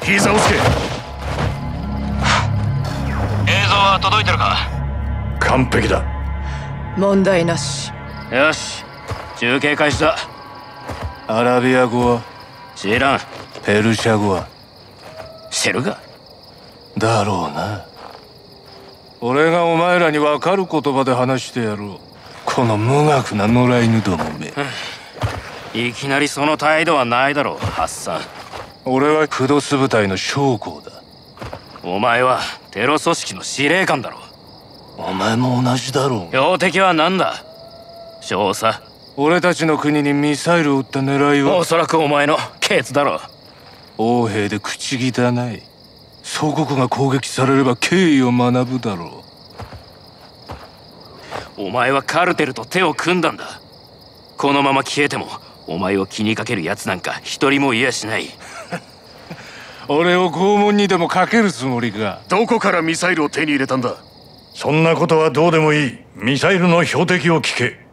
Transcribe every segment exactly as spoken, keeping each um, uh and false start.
膝をつけ。映像は届いてるか？ 完璧だ。 問題なし。 よし、中継開始だ。 アラビア語は？ 知らん。 ペルシャ語は？ 知るか。 だろうな。俺がお前らに分かる言葉で話してやろう。この無学な野良犬どもめ。 いきなりその態度はないだろう、ハッサン。 俺はクドス部隊の将校だ。 お前はテロ組織の司令官だろ。 お前も同じだろう。 標的は何だ？少佐。 俺たちの国にミサイルを撃った狙いは？ おそらくお前のケツだろ。 横兵で口汚い。祖国が攻撃されれば敬意を学ぶだろう。お前はカルテルと手を組んだんだ。このまま消えてもお前を気にかける奴なんか一人もいやしない。 俺を拷問にでもかけるつもりか。 どこからミサイルを手に入れたんだ？そんなことはどうでもいい。ミサイルの標的を聞け。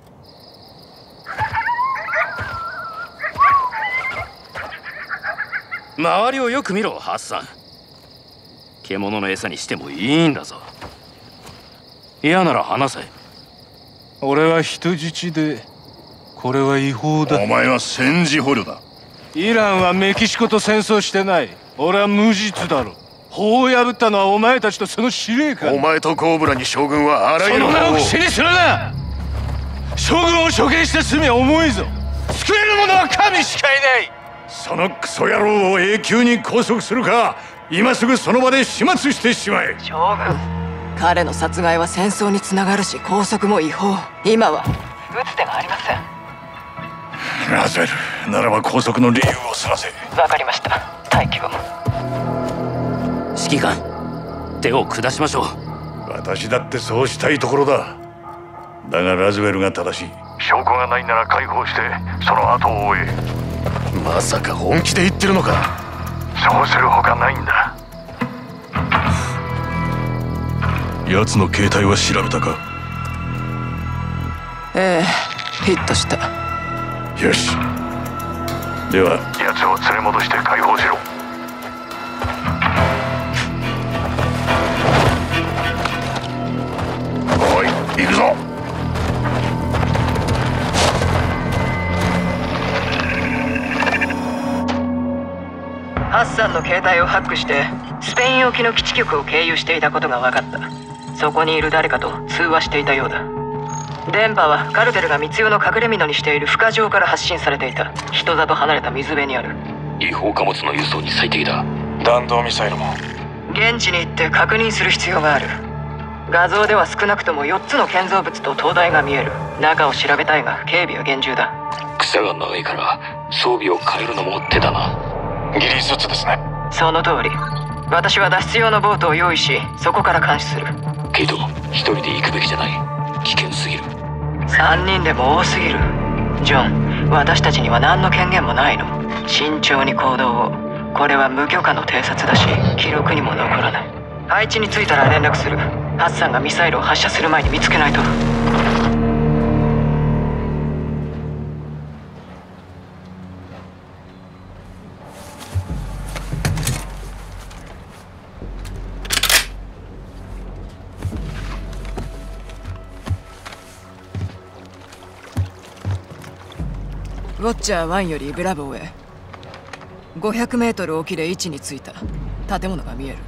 周りをよく見ろ、ハッサン。獣の餌にしてもいいんだぞ。嫌なら話せ。 俺は人質で、これは違法だ。 お前は戦時捕虜だ。 イランはメキシコと戦争してない。俺は無実だろ。法を破ったのはお前たちとその司令官。 お前とコーブラに将軍はあらゆるその名を口にするな。将軍を処刑した罪は重いぞ。救える者は神しかいない。 そのクソ野郎を永久に拘束するか、今すぐその場で始末してしまえ。 将軍、彼の殺害は戦争につながるし拘束も違法。今は打つ手がありません。 ラズベル、ならば拘束の理由をすらせ。 わかりました。待機を。 指揮官、手を下しましょう。 私だってそうしたいところだ。だがラズベルが正しい。証拠がないなら解放してその後を追え。まさか本気で言ってるのか？そうするほかないんだ。奴の携帯は調べたか？ ええ、ヒットした。 よし、では奴を連れ戻して解放しろ。おい、行くぞ。 ハッサンの携帯をハックしてスペイン沖の基地局を経由していたことが分かった。そこにいる誰かと通話していたようだ。電波はカルテルが密輸の隠れ蓑にしている孵化場から発信されていた。人里離れた水辺にある。 違法貨物の輸送に最適だ。 弾道ミサイルも。 現地に行って確認する必要がある。画像では少なくともよっつの建造物と灯台が見える。中を調べたいが警備は厳重だ。 草が長いから装備を変えるのも手だな。 ギリスーツですね。 その通り。私は脱出用のボートを用意し、そこから監視する。 けど一人で行くべきじゃない。危険すぎる。 三人でも多すぎる。ジョン、私たちには何の権限もないの。慎重に行動を。これは無許可の偵察だし、記録にも残らない。配置に着いたら連絡する。ハッサンがミサイルを発射する前に見つけないと。ウォッチャーワンよりブラボーへ。ごひゃくメートル沖で位置についた。建物が見える。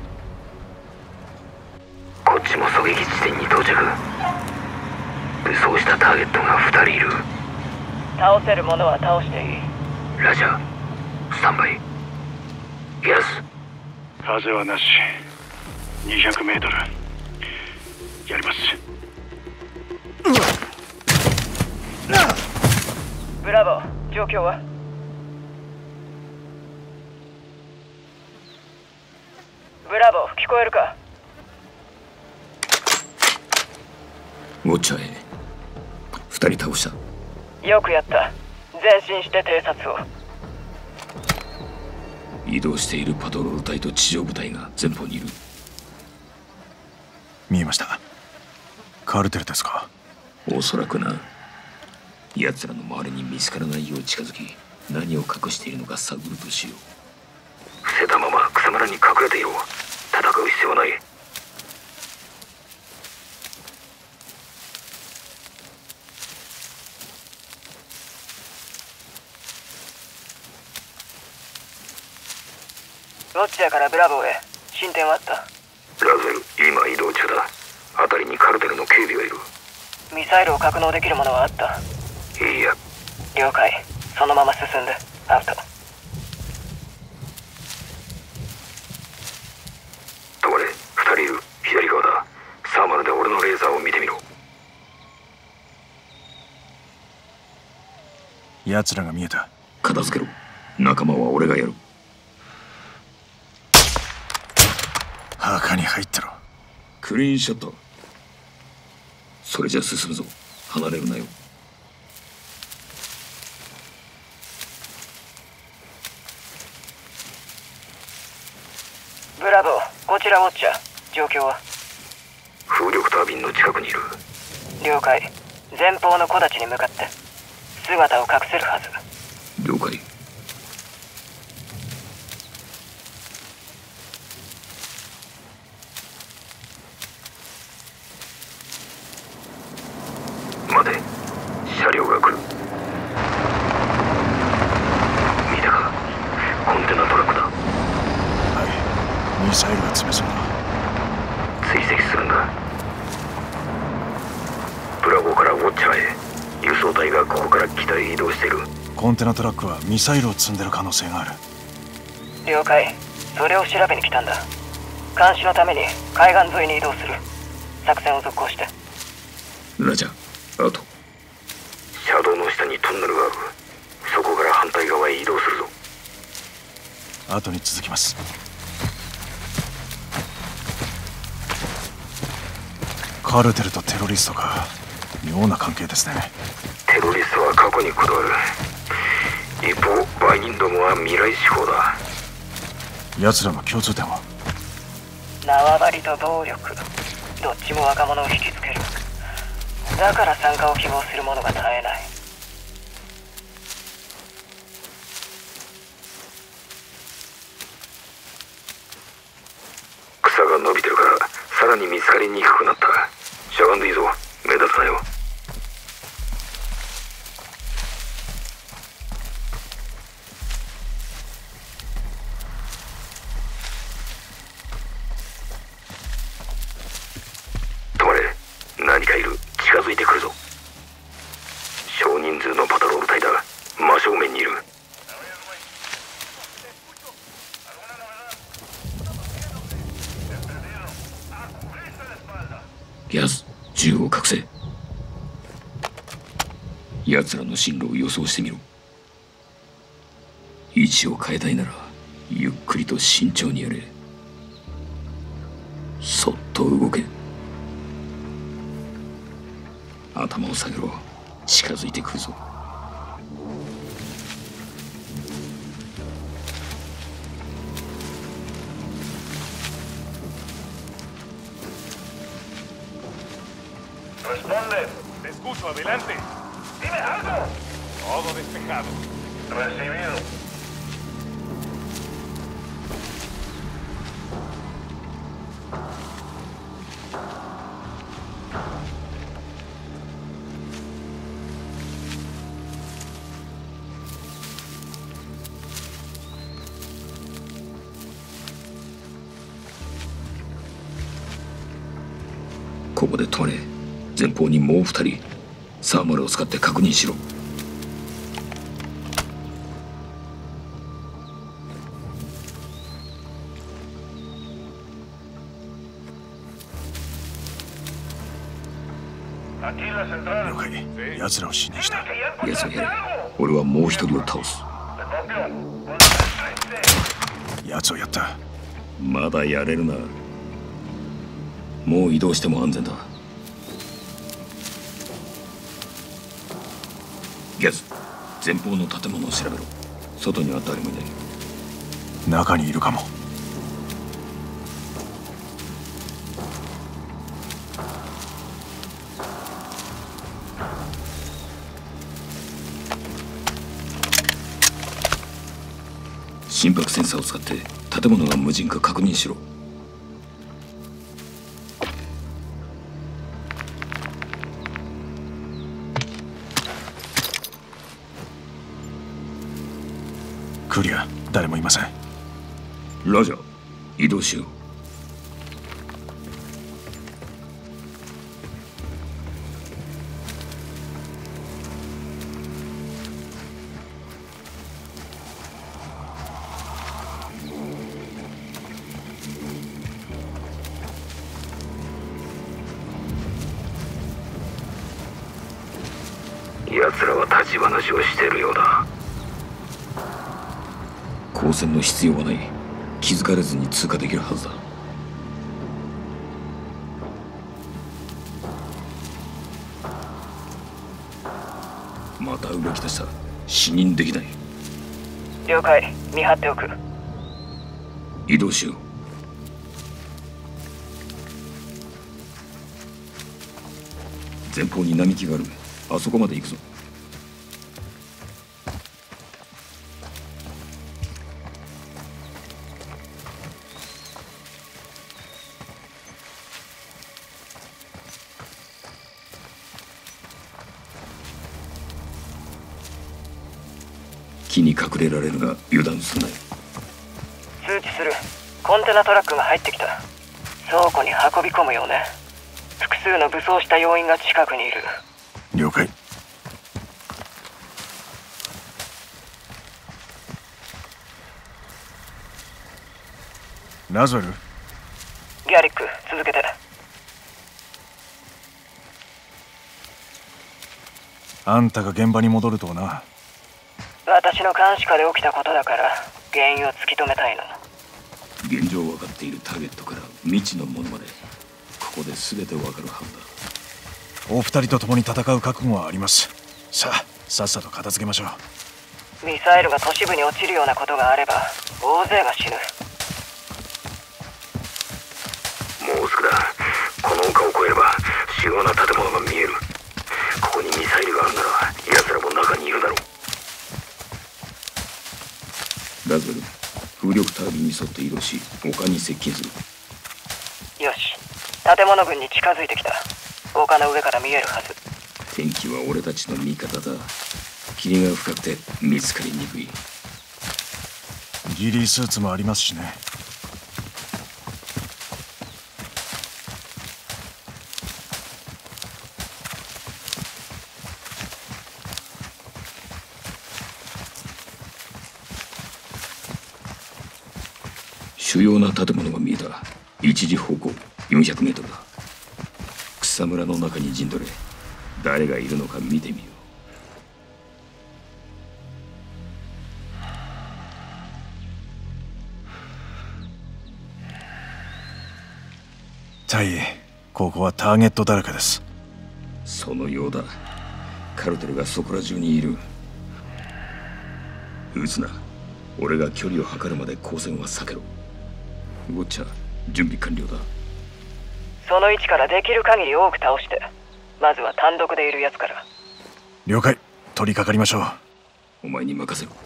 こっちも狙撃地点に到着。武装したターゲットがふたりいる。 倒せるものは倒していい。 ラジャー、スタンバイ。ヤス。 風はなし。にひゃくメートル。やります。 ブラボー、状況は？ブラボー、聞こえるか？ ウォッチャーへ。二人倒した。 よくやった。前進して偵察を。 移動しているパトロール隊と地上部隊が前方にいる。 見えました。カルテルですか？ おそらくな。奴らの周りに見つからないよう近づき、何を隠しているのか探るとしよう。伏せたまままらに隠れていろ。戦う必要はない。 ウォッチャーからブラボーへ進展はあった？ ラズベル、今移動中だ。辺りにカルテルの警備がいる。 ミサイルを格納できるものはあった？ いいや。 了解。そのまま進んでアウト。 止まれ。二人いる。左側だ。サーマルで俺のレーザーを見てみろ。 奴らが見えた。 片付けろ。仲間は俺がやる。 墓に入ったろ。 クリーンショット。それじゃ進むぞ。離れるなよ。 ブラボー、こちらウォッチャー。状況は？ 風力タービンの近くにいる。 了解。前方の木立に向かって姿を隠せるはず。 了解。待て、車両が来る。見たか、コンテナトラックだ。 はい、ミサイルが詰めそうだ。 追跡するんだ。ブラボーからウォッチャーへ。輸送隊がここから北へ移動している。 コンテナトラックはミサイルを積んでる可能性がある。 了解。それを調べに来たんだ。監視のために海岸沿いに移動する。作戦を続行して。 ラジャー、あと車道の下にトンネルがある。そこから反対側へ移動するぞ。 後に続きます。カルテルとテロリストか。妙な関係ですね。 テロリストは過去にこだわる。一方売人どもは未来志向だ。 奴らの共通点は？ 縄張りと暴力、どっちも若者を引きつける。だから参加を希望する者が絶えない。 草が伸びてるからさらに見つかりにくくなった。しゃがんでいいぞ。目立つなよ。止まれ。何かいる。近づいてくるぞ。少人数のパトロール隊だ。真正面にいる。ギャス、銃を隠せ。奴らの進路を予想してみろ。位置を変えたいならゆっくりと慎重にやれ。そっと動け。頭を下げろ。近づいてくるぞ。 Responde. Te escucho, adelante. Dime algo. Todo despejado. Recibido. ここで止まれ。前方にもう二人。サーマルを使って確認しろ。 了解。奴らを死にした。 奴をやれ。俺はもう一人を倒す。 奴をやった。 まだやれるな。もう移動しても安全だ。ギャズ、前方の建物を調べろ。外には誰もいない。 中にいるかも。 心拍センサーを使って建物が無人か確認しろ。 クリア、誰もいません。 ラジャー、移動しよう。奴らは立ち話をしているようだ。光線の必要はない。気づかれずに通過できるはずだ。また動き出した。視認できない。 了解、見張っておく。 移動しよう。前方に並木がある。あそこまで行くぞ。木に隠れられるが油断するなよ。 通知する。コンテナトラックが入ってきた。倉庫に運び込むようね。複数の武装した要員が近くにいる。 了解。ラズウェル。 ギャリック、続けて。 あんたが現場に戻るとはな。 私の監視下で起きたことだから原因を突き止めたいの。 現状分かっているターゲットから未知のものまで、ここで全て分かるはずだ。 お二人と共に戦う覚悟はあります。さあ、さっさと片付けましょう。ミサイルが都市部に落ちるようなことがあれば大勢が死ぬ。 もうすぐだ。この丘を越えれば主要な建物が見える。ここにミサイルがあるなら奴らも中にいるだろう。ラズベル、風力タービンに沿って移動し、丘に接近する。 よし、建物群に近づいてきた。丘の上から見えるはず。 天気は俺たちの味方だ。霧が深くて見つかりにくい。 ギリースーツもありますしね。 主要な建物が見えた。一時方向よんひゃくメートルだ。草むらの中に陣取れ。誰がいるのか見てみよう。タイ、ここはターゲットだらけです。 そのようだ。カルテルがそこら中にいる。撃つな。俺が距離を測るまで光線は避けろ。ウォッチャー、準備完了だ。 その位置からできる限り多く倒して、まずは単独でいるやつから。 了解、取り掛かりましょう。 お前に任せろ。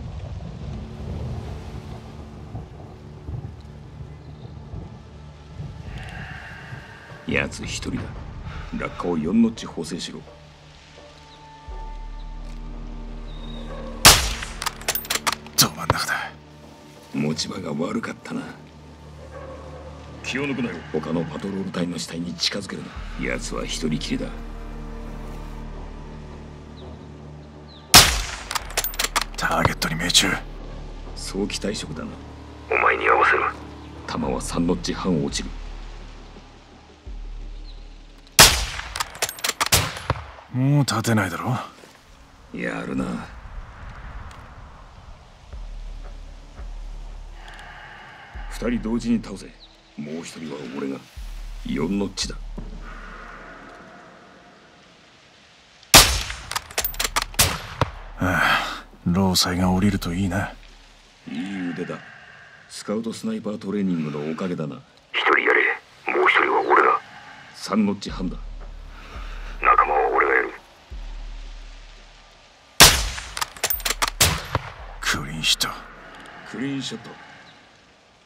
奴一人だ。落下をよんノッチ補正しろ。 ど真ん中だ。 持ち場が悪かったな。気を抜くなよ。他のパトロール隊の死体に近づけるな。奴は一人きりだ。 ターゲットに命中。 早期退職だな。お前に合わせる。弾はさんノッチ半落ちる。 もう立てないだろ。 やるな。二人同時に倒せ。もう一人は俺が。よんノッチだ。 ああ、労災が降りるといいな。 いい腕だ。スカウトスナイパートレーニングのおかげだな。一人やれ。もう一人は俺が。さんノッチ半だ。仲間は俺がやる。 クリーンヒット。 クリーンショット。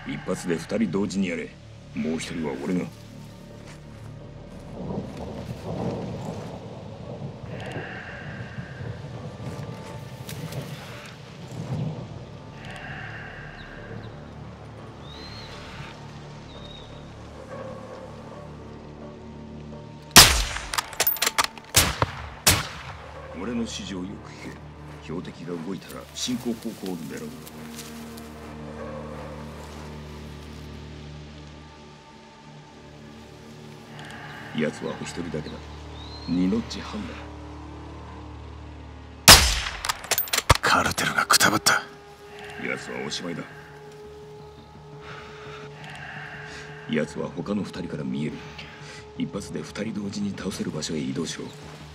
一発で二人同時にやれ。もう一人は俺が。俺の指示をよく聞け。標的が動いたら進行方向を狙う。奴はお一人だけだ。二ノッチ半だ。 カルテルがくたばった。 奴はおしまいだ。奴は他の二人から見える。一発で二人同時に倒せる場所へ移動しろ。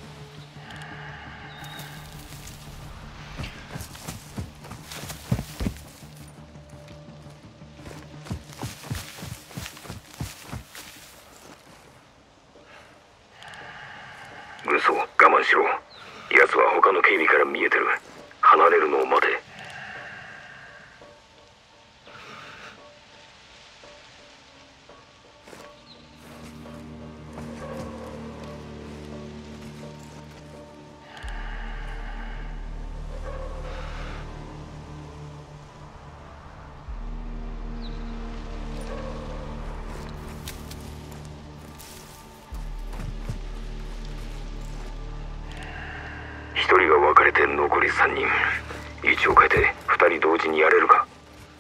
嘘、我慢しろ。奴は他の警備から見えてる。離れるのを待て。一人が分かれて残り三人。位置を変えて二人同時にやれるか。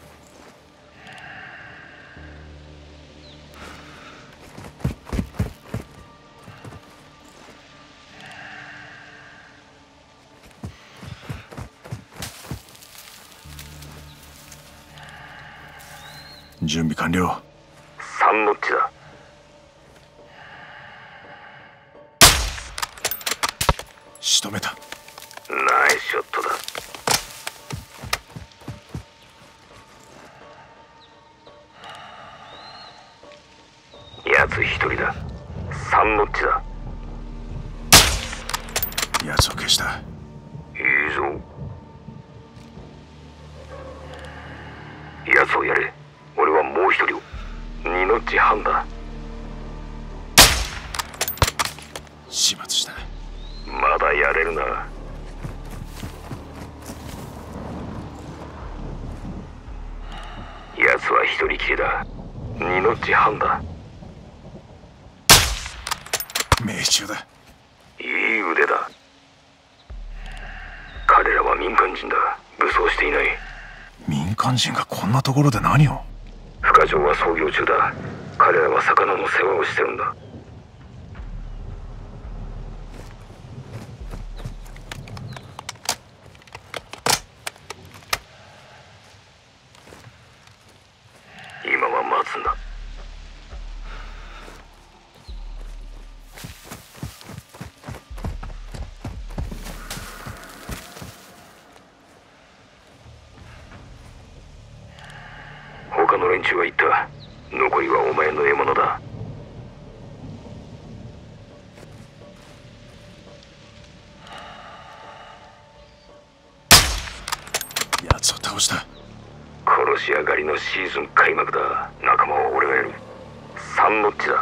準備完了。 三ノッチだ。 仕留めた。 ナイスショットだ。奴一人だ。三ノッチだ。 奴を消した。 いいぞ。奴をやれ。俺はもう一人を。二ノッチ半だ。 始末した。 まだやれるな。奴は一人きりだ。二ノッチ半だ。 命中だ。 いい腕だ。彼らは民間人だ。武装していない。 民間人がこんなところで何を。 孵化場は操業中だ。彼らは魚の世話をしてるんだ。今は待つんだ。他の連中は言った。残りはお前の獲物だ。 奴を倒した。 殺し上がりのシーズン開幕だ。仲間は俺がやる。三ノッチだ。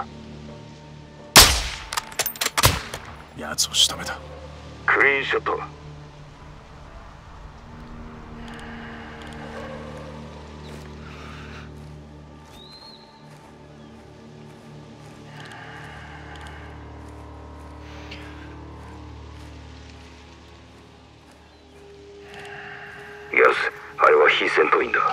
奴を仕留めた。 クリーンショット。ヤス、あれは非戦闘員だ。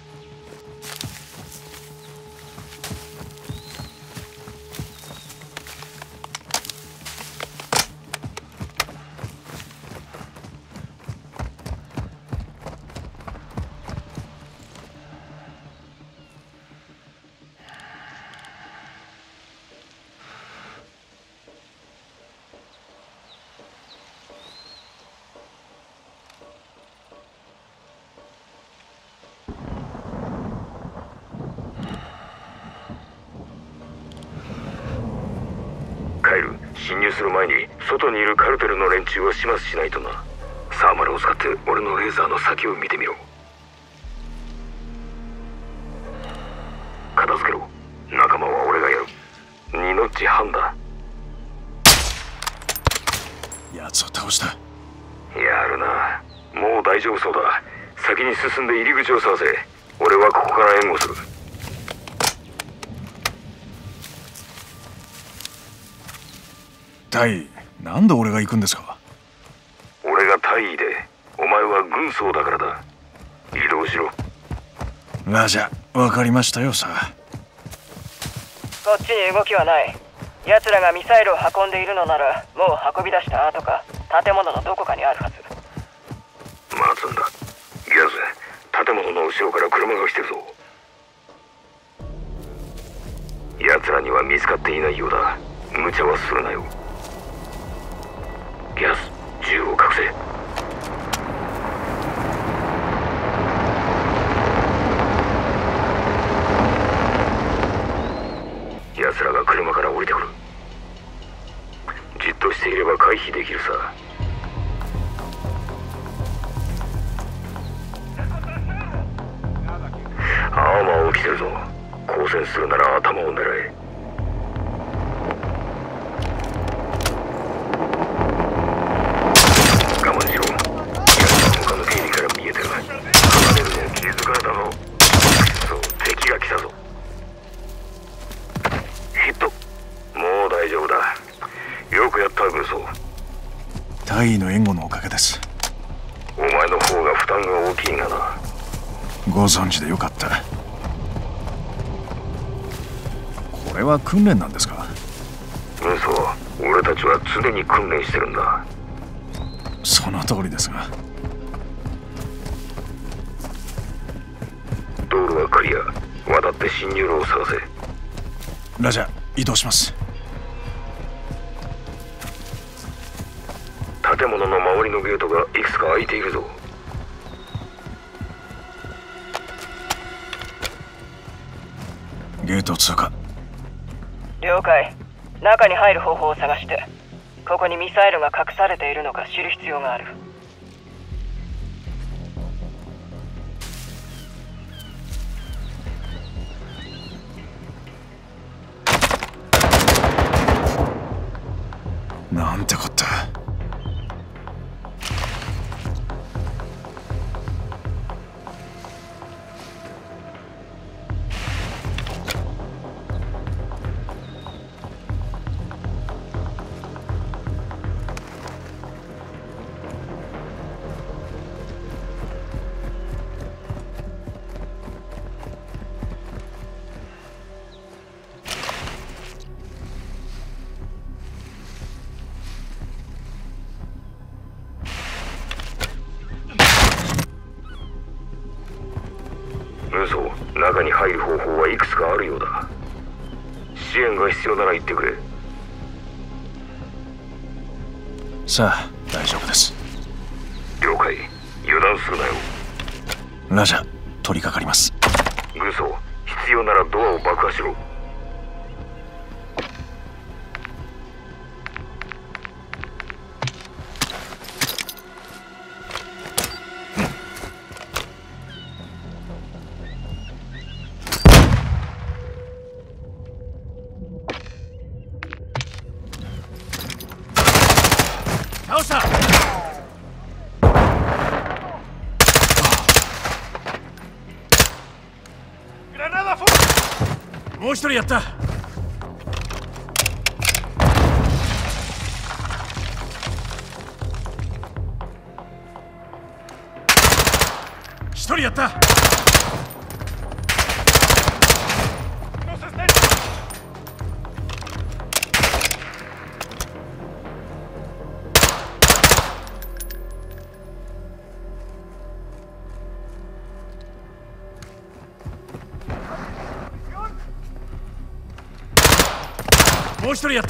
侵入する前に外にいるカルテルの連中を始末しないとな。サーマルを使って俺のレーザーの先を見てみろ。 ち半だ。 奴を倒した。 やるな。もう大丈夫そうだ。先に進んで入り口を探せ。俺はここから援護する。 大尉、なんで俺が行くんですか？ 俺が大尉でお前は軍曹だからだ。移動しろ。 ラジャ、わかりましたよさ。 こっちに動きはない。奴らがミサイルを運んでいるのならもう運び出した後か建物のどこかにあるはず。 待つんだ。ギャズ、建物の後ろから車が来てるぞ。奴らには見つかっていないようだ。無茶はするなよ。ギャズ、銃を隠せ。奴らが車から降りてくる。じっとしていれば回避できるさ。アーマーを着てるぞ。交戦するなら頭を狙え。我慢しろ。奴は他の警備から見えてる。離れるのを気づかれたぞ。そう、敵が来たぞ。ヒット。もう大丈夫だ。よくやった軍曹。 大尉の援護のおかげです。 お前の方が負担が大きいがな。 ご存知でよかった。これは訓練なんですか？ 軍曹、俺たちは常に訓練してるんだ。 その通りですが。 道路はクリア。渡って侵入路を探せ。 ラジャ、移動します。 建物の周りのゲートがいくつか開いているぞ。 ゲート通過。 了解。中に入る方法を探して、ここにミサイルが隠されているのか知る必要がある。 なんてこった。 軍曹、中に入る方法はいくつかあるようだ。支援が必要なら言ってくれ。 さあ、大丈夫です。 了解。油断するなよ。 ラジャ、取り掛かります。 軍曹、必要ならドアを爆破しろ。 倒した。もう一人やった。一人やった。もう一人やった。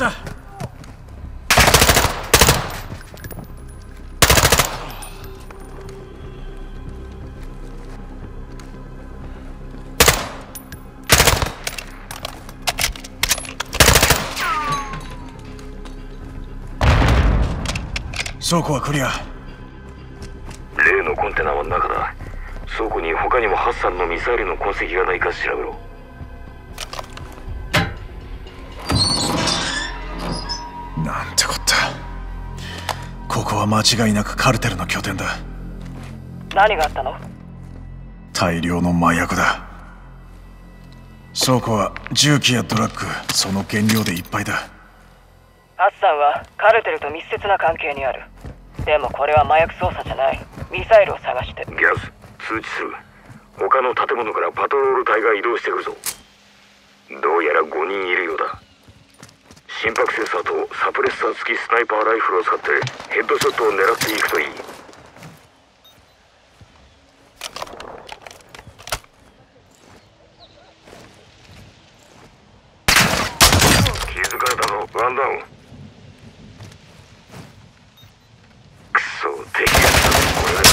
倉庫はクリア。 例のコンテナは中だ。倉庫に他にもハッサンのミサイルの痕跡がないか調べろ。 ここは間違いなくカルテルの拠点だ。 何があったの？ 大量の麻薬だ。倉庫は銃器やドラッグ、その原料でいっぱいだ。 ハッサンはカルテルと密接な関係にある。でもこれは麻薬捜査じゃない。ミサイルを探して。 ギャス通知する。他の建物からパトロール隊が移動してくるぞ。どうやらごにんいるようだ。心拍センサーとサプレッサー付きスナイパーライフルを使ってヘッドショットを狙っていくといい。気づかれたぞ。ワンダウン。クソ敵が来たぞ。これ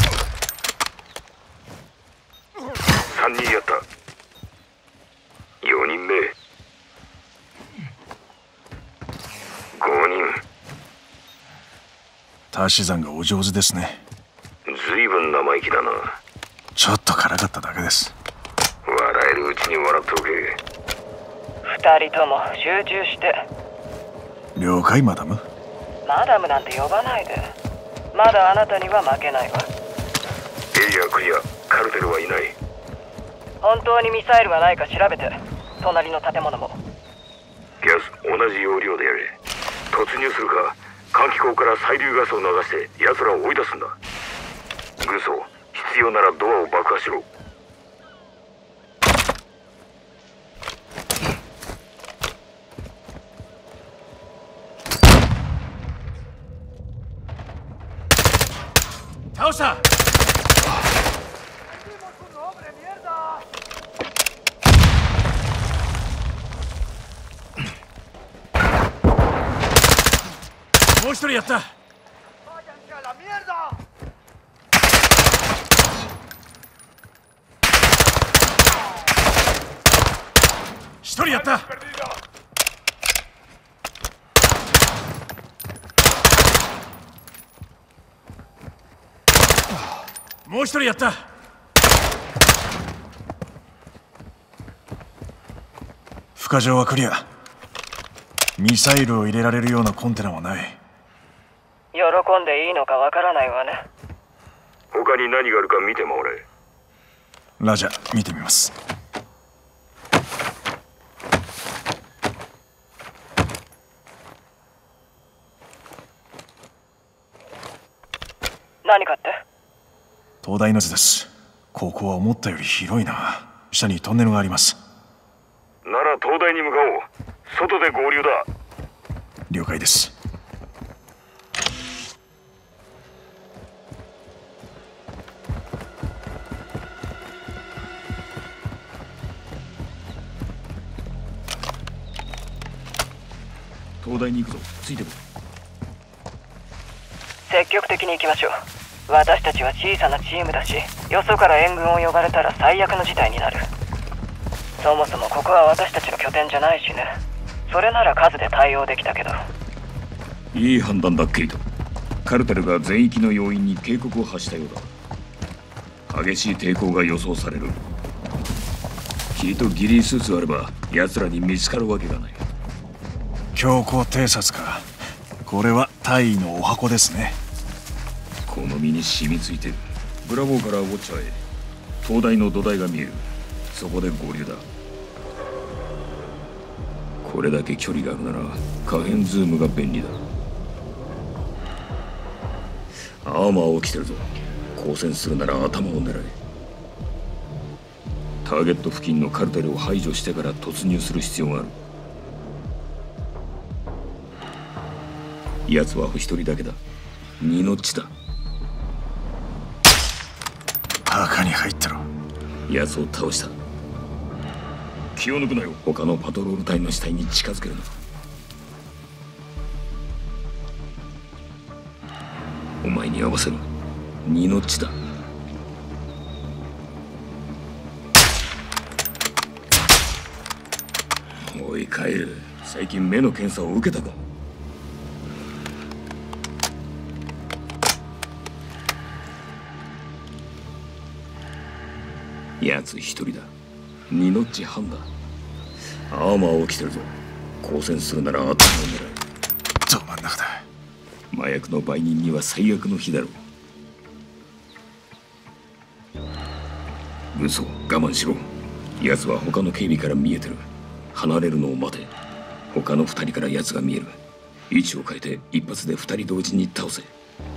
だ。さんにんやった。よにんめ。ごにん。 足し算がお上手ですね。 ずいぶん生意気だな。 ちょっとからかっただけです。 笑えるうちに笑っておけ。 二人とも集中して。 了解マダム。 マダムなんて呼ばないで。まだあなたには負けないわ。 エリアクリア。カルテルはいない。 本当にミサイルがないか調べて。隣の建物も。 ギャス同じ要領でやれ。突入するか換気口から催涙ガスを流して奴らを追い出すんだ。軍曹必要ならドアを爆破しろ。 倒した。もう一人やった。一人やった。もう一人やった。負荷場はクリア。ミサイルを入れられるようなコンテナはない。 喜んでいいのかわからないわね。 他に何があるか見て回れ。 ラジャ、見てみます。 何かって？ 灯台の図です。ここは思ったより広いな。下にトンネルがあります。 なら灯台に向かおう。外で合流だ。 了解です。 灯台に行くぞ。ついてこい。 積極的に行きましょう。私たちは小さなチームだし、よそから援軍を呼ばれたら最悪の事態になる。そもそもここは私たちの拠点じゃないしね。それなら数で対応できたけど。 いい判断だ、ケイト。カルテルが全域の要員に警告を発したようだ。激しい抵抗が予想される。霧とギリースーツがあれば奴らに見つかるわけがない。 強行偵察か。これは大尉のお箱ですね。 この身に染みついてる。ブラボーからウォッチャーへ。灯台の土台が見える。そこで合流だ。これだけ距離があるなら可変ズームが便利だ。アーマーを着てるぞ。交戦するなら頭を狙え。ターゲット付近のカルテルを排除してから突入する必要がある。奴はお一人だけだ。ニノッチだ。 墓に入ったろ。 奴を倒した。気を抜くなよ。他のパトロール隊の死体に近づけるな。お前に合わせろ。ニノッチだ。おいカエル、最近目の検査を受けたか？奴一人だ。ニノッチハンだ。アーマーを着てるぞ。交戦するなら頭を狙え。 ど真ん中だ。 麻薬の売人には最悪の日だろう。嘘、我慢しろ。奴は他の警備から見えてる。離れるのを待て。他の二人から奴が見える。位置を変えて一発で二人同時に倒せ。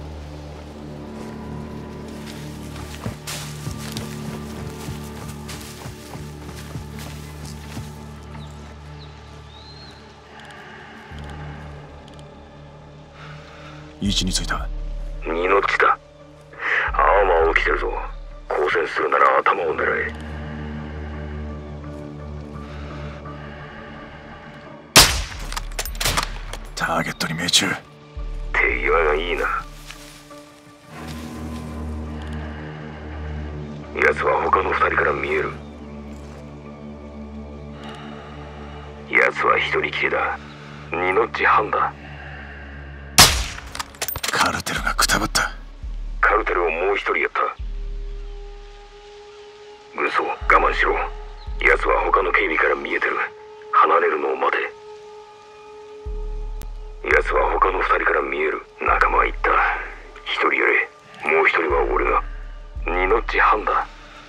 位置についた。 二の地だ。アーマー起きてるぞ。交戦するなら頭を狙え。 ターゲットに命中。 手際がいいな。奴は他の二人から見える。奴は一人きりだ。二の地半だ。 カルテルがくたばった。 カルテルをもう一人やった。嘘、我慢しろ。奴は他の警備から見えてる。離れるのを待て。奴は他の二人から見える。仲間は言った。一人やれ。もう一人は俺が。二の地半だ。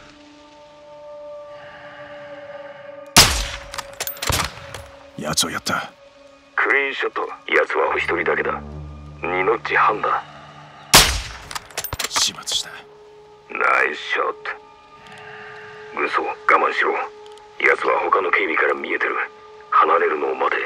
奴をやった。 クリーンショット。奴は一人だけだ。二の地半だ。 始末した。 ナイスショット。嘘、我慢しろ。奴は他の警備から見えてる。離れるのを待て。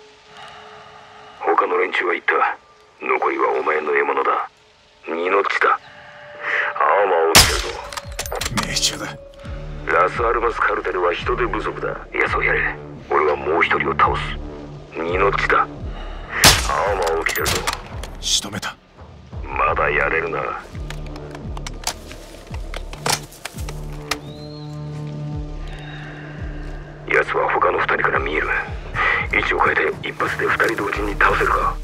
他の連中は言った。残りはお前の獲物だ。二の地だ。アーマーを着てるぞ。 命中だ。 ラスアルバスカルテルは人手不足だ。奴をやれ。俺はもう一人を倒す。二の地だ。アーマーを着てるぞ。 仕留めた。 まだやれるな。奴は他の二人から見える。位置を変えて一発で二人同時に倒せるか。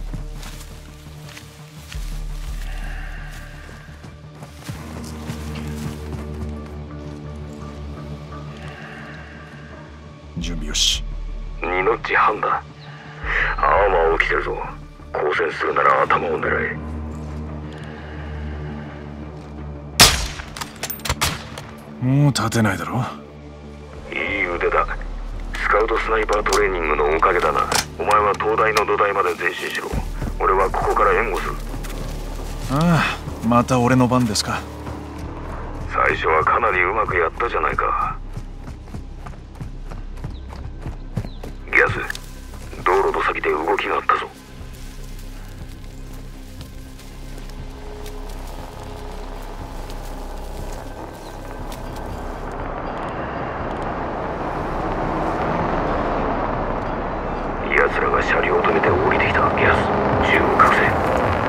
準備よし。 二の地半だ。アーマーを着てるぞ。交戦するなら頭を狙え。 もう立てないだろ。 いい腕だ。スカウトスナイパートレーニングのおかげだな。お前は東大の土台まで前進しろ。俺はここから援護する。 ああ、また俺の番ですか。 最初はかなりうまくやったじゃないか。ギャス、道路の先で動きがあったぞ。奴らが車両を止めて降りてきた。ギャス、銃を隠せ。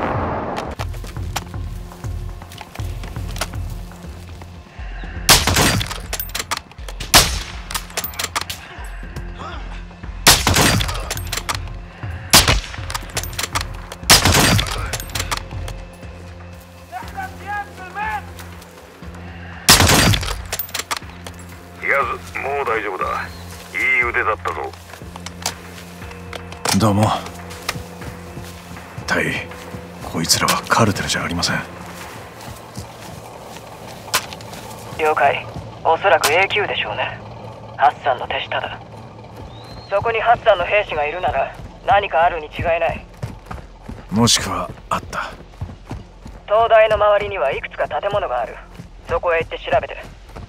もう大丈夫だ。いい腕だったぞ。 どうも。タイ、こいつらはカルテルじゃありません。 了解。おそらく エーキュー でしょうね。ハッサンの手下だ。そこにハッサンの兵士がいるなら何かあるに違いない。 もしくはあった。 灯台の周りにはいくつか建物がある。そこへ行って調べて。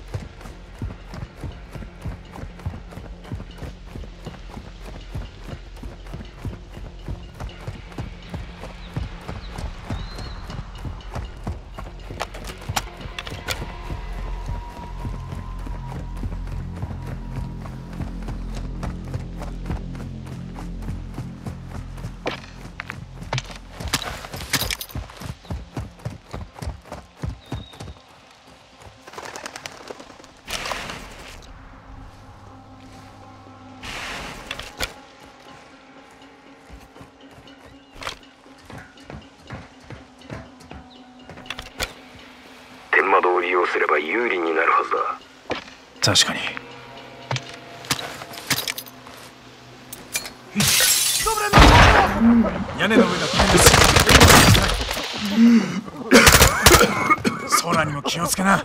天窓を利用すれば有利になるはずだ。 確かに。屋根の上が危険です。 空にも気をつけな。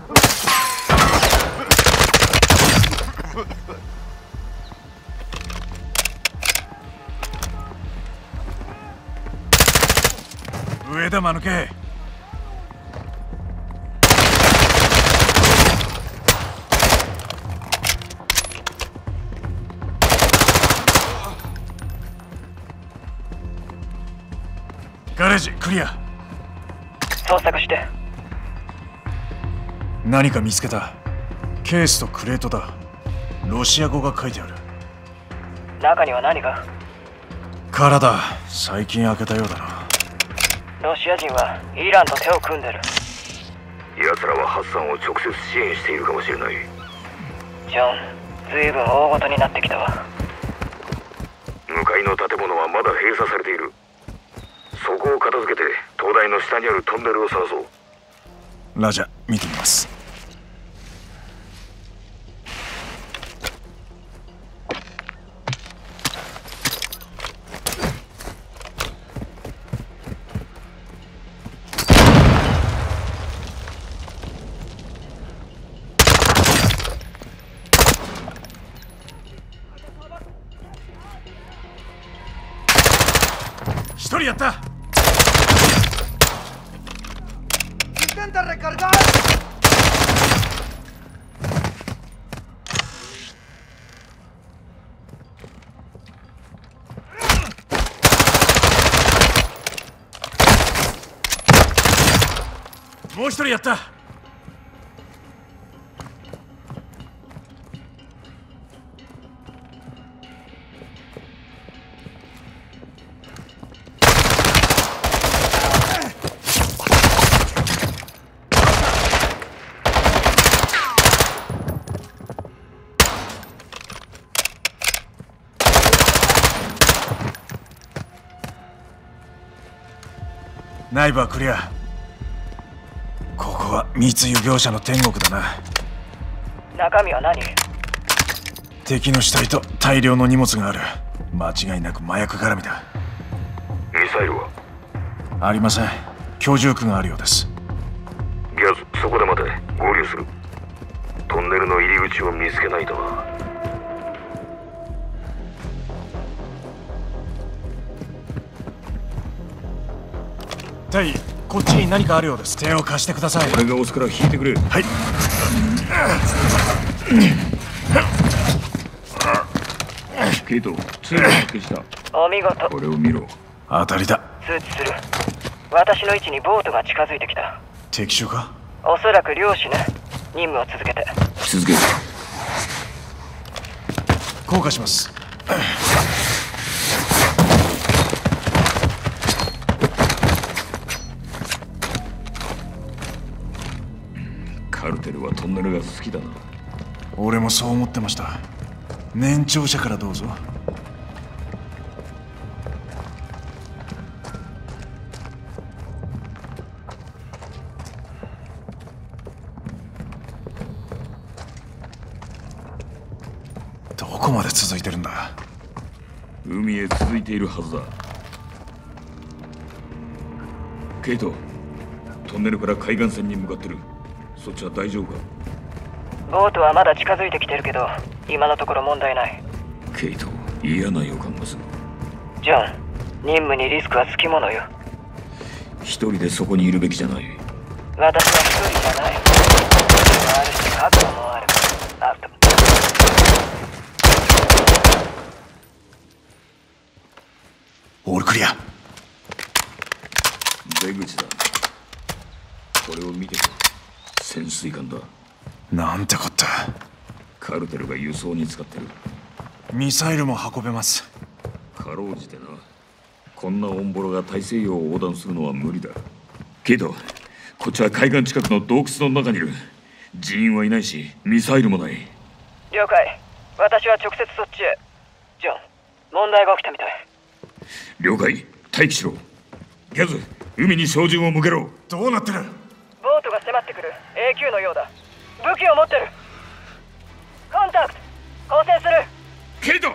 上だ間抜け。ガレージクリア。 捜索して。 何か見つけた。ケースとクレートだ。ロシア語が書いてある。 中には何が？ 空だ。最近開けたようだな。 ロシア人はイランと手を組んでる。 奴らはハッサンを直接支援しているかもしれない。 ジョン、ずいぶん大ごとになってきたわ。 向かいの建物はまだ閉鎖されている。そこを片付けて灯台の下にあるトンネルを探そう。 ラジャ、見てみます。一人やった。もう一人やった。内部はクリア。ここは密輸業者の天国だな。 中身は何？ 敵の死体と大量の荷物がある。間違いなく麻薬絡みだ。 ミサイルは？ ありません。居住区があるようです。 ギャズ、そこで待て。合流する。トンネルの入り口を見つけないとな。 タイ、こっちに何かあるようです。手を貸してください。 俺が押すから引いてくれ。 はい。 ケイト、通路発見した。 お見事。 これを見ろ。 当たりだ。 通知する。私の位置にボートが近づいてきた。 敵襲か？ おそらく漁師ね。任務を続けて。 続ける。 降下します。 カルテルはトンネルが好きだな。 俺もそう思ってました。年長者からどうぞ。どこまで続いてるんだ？ 海へ続いているはずだ。ケイト、トンネルから海岸線に向かってる。そっちは大丈夫か？ ボートはまだ近づいてきてるけど、今のところ問題ない。 ケイト、嫌な予感がする。 ジョン、任務にリスクはつきものよ。 一人でそこにいるべきじゃない。 私は一人じゃない。あるし覚悟もある。アウト。 オールクリア。 出口だ。これを見てくれ。潜水艦だ。 なんてこった。 カルテルが輸送に使ってる。 ミサイルも運べます。 かろうじてな。こんなオンボロが大西洋を横断するのは無理だ。けどこっちは海岸近くの洞窟の中にいる。人員はいないしミサイルもない。 了解。私は直接そっちへ。ジョン、問題が起きたみたい。 了解。待機しろ。ギャズ、海に照準を向けろ。 どうなってる？ ボートが迫ってくる。 エーキュー のようだ。武器を持ってる。コンタクト交戦する。 ケイト、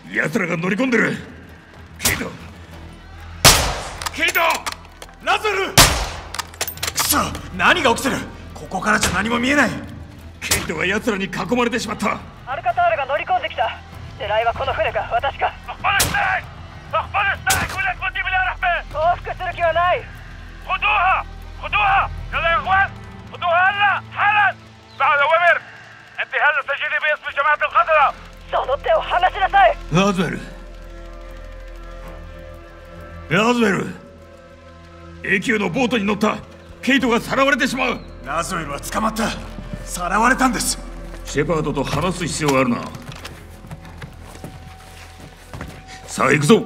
奴らが乗り込んでる。ケイトケイトラズベル。くそ、何が起きてる。ここからじゃ何も見えない。 ケイトが奴らに囲まれてしまった。 アルカタールが乗り込んできた。狙いはこの船か私か。降伏する気はない。 خذوها خذوها يلا يا اخوان خذوها هلا حالا. بعد اوامر انت هلا سجلي باسم جماعه القتله. その手を離しなさい。 ラズベルラズベル エーキュー のボートに乗ったケイトがさらわれてしまう。 ラズベルは捕まった。さらわれたんです。 シェパードと話す必要があるな。さあ行くぞ。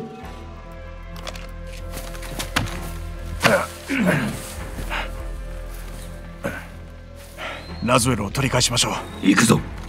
ラズベルを取り返しましょう。 行くぞ。